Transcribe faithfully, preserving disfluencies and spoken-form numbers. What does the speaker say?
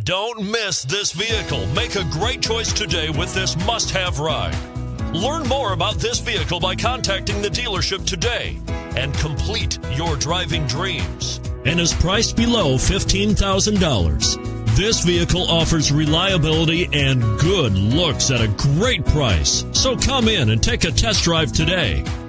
Don't miss this vehicle. Make a great choice today with this must-have ride. Learn more about this vehicle by contacting the dealership today and complete your driving dreams. And is priced below fifteen thousand dollars. This vehicle offers reliability and good looks at a great price. So come in and take a test drive today.